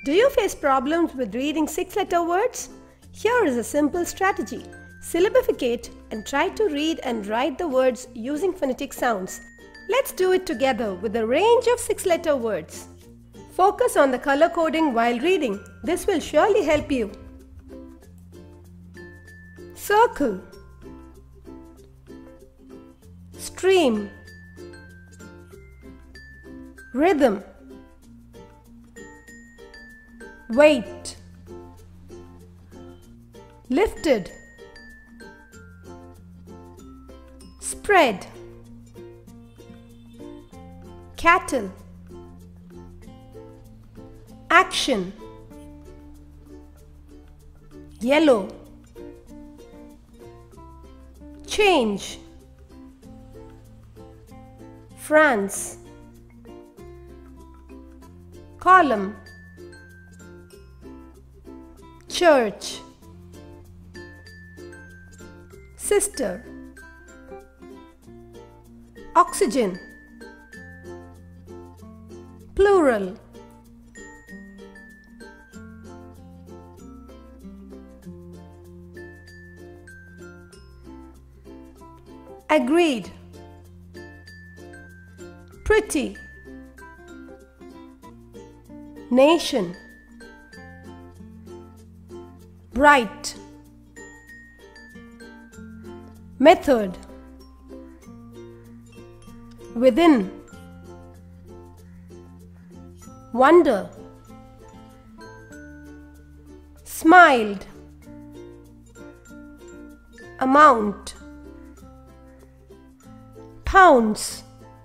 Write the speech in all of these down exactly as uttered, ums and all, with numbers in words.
Do you face problems with reading six-letter words? Here is a simple strategy. Syllabificate and try to read and write the words using phonetic sounds. Let's do it together with a range of six-letter words. Focus on the color coding while reading. This will surely help you. Circle, stream, rhythm, weight, lifted, spread, cattle, action, yellow, change, France, column, church, sister, oxygen, plural, agreed, pretty, nation, bright, method, within, wonder, smiled, amount, pounds,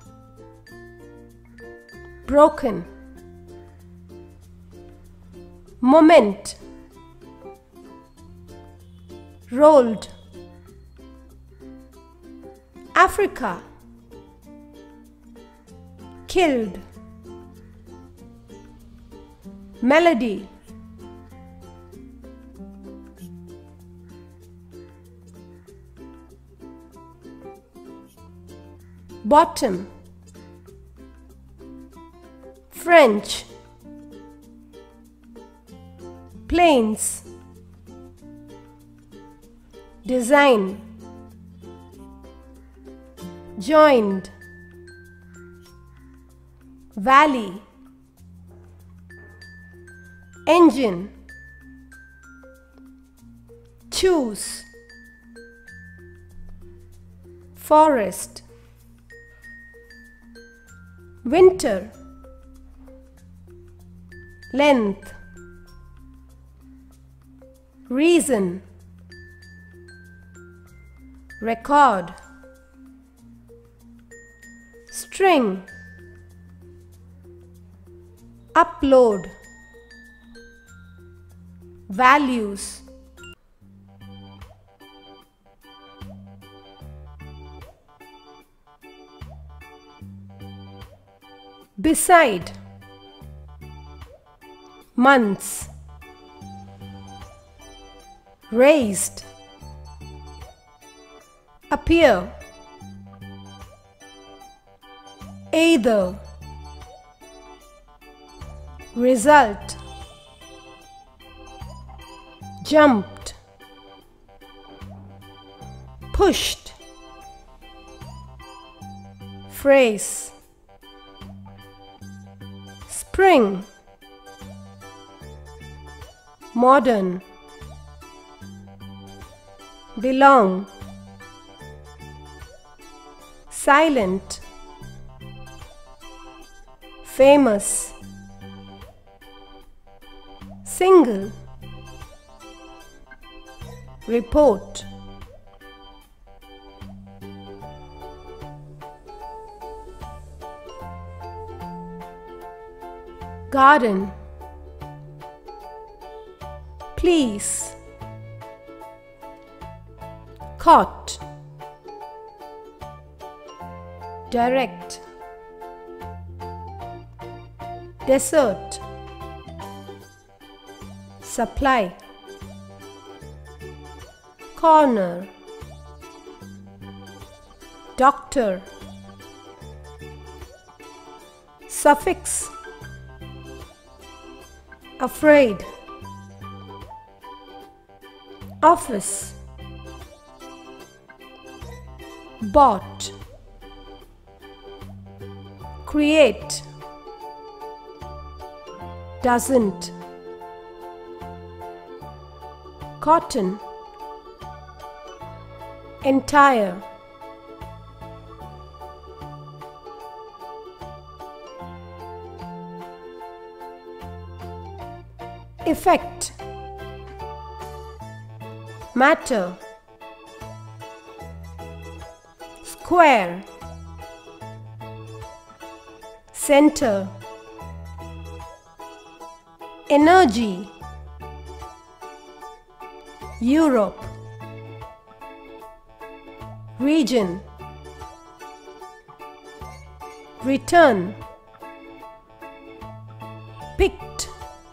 broken, moment, rolled, Africa, killed, melody, bottom, French, plains, design, joined, valley, engine, choose, forest, winter, length, reason, record, string, upload, values, beside, months, raised, appear, either, result, jumped, pushed, phrase, spring, modern, belong, silent, famous, single, report, garden, please, caught, direct, desert, supply, corner, doctor, suffix, afraid, office, bought, create, doesn't, cotton, entire, effect, matter, square, center, energy, Europe, region, return, picked,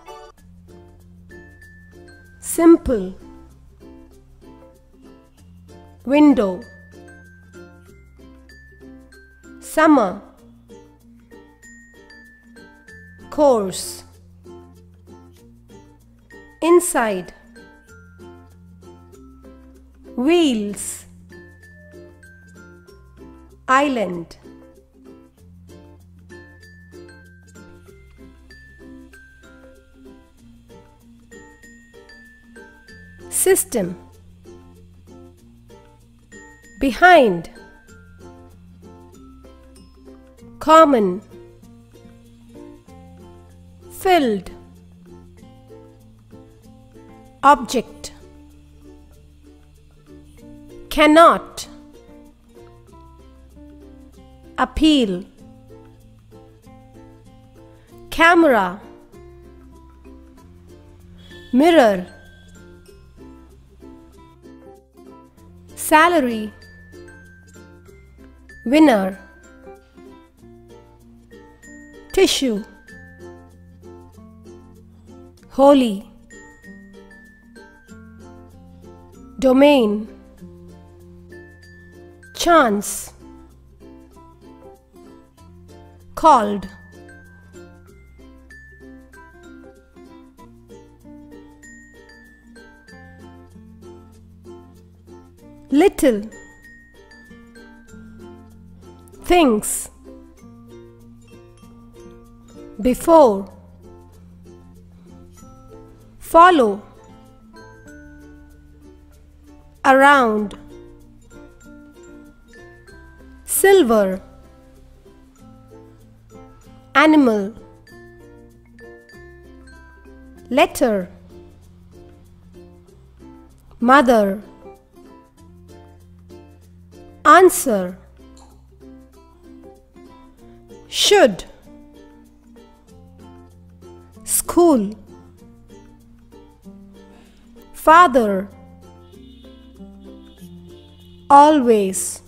simple, window, summer, course, inside, wheels, island, system, behind, common, filled, object, cannot, appeal, camera, mirror, salary, winner, tissue, holy, domain, chance, called, little, things, before, follow, around, silver, animal, letter, mother, answer, should, school, father, always,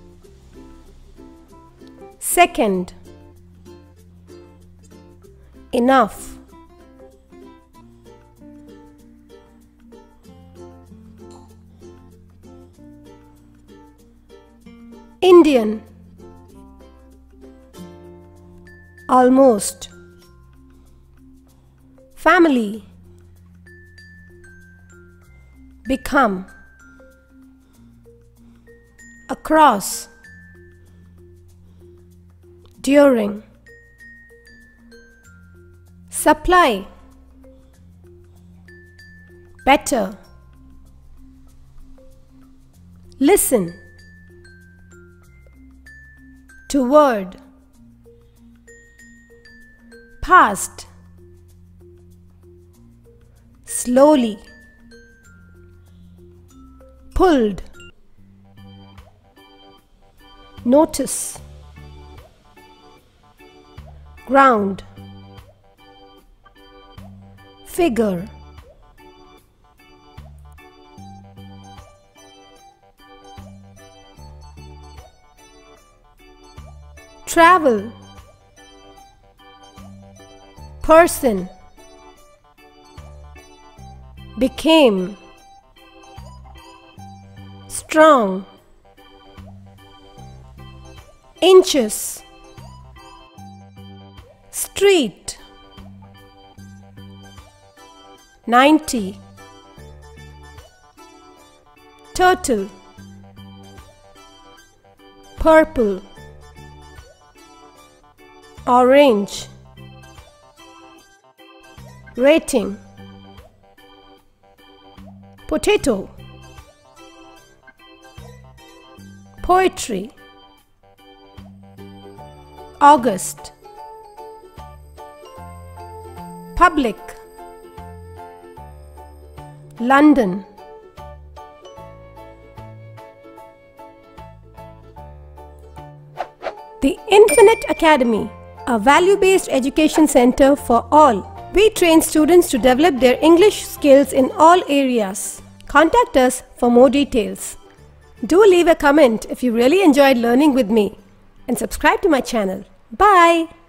second, enough, Indian, almost, family, become, across, during, supply, better, listen, toward, past, slowly, pulled, notice, ground, figure, travel, person, became, strong, inches, street, ninety. Turtle. Purple. Orange. Rating. Potato. Poetry. August. Public. London. The Infinite Academy, a value-based education center for all. We train students to develop their English skills in all areas. Contact us for more details. Do leave a comment if you really enjoyed learning with me and subscribe to my channel. Bye!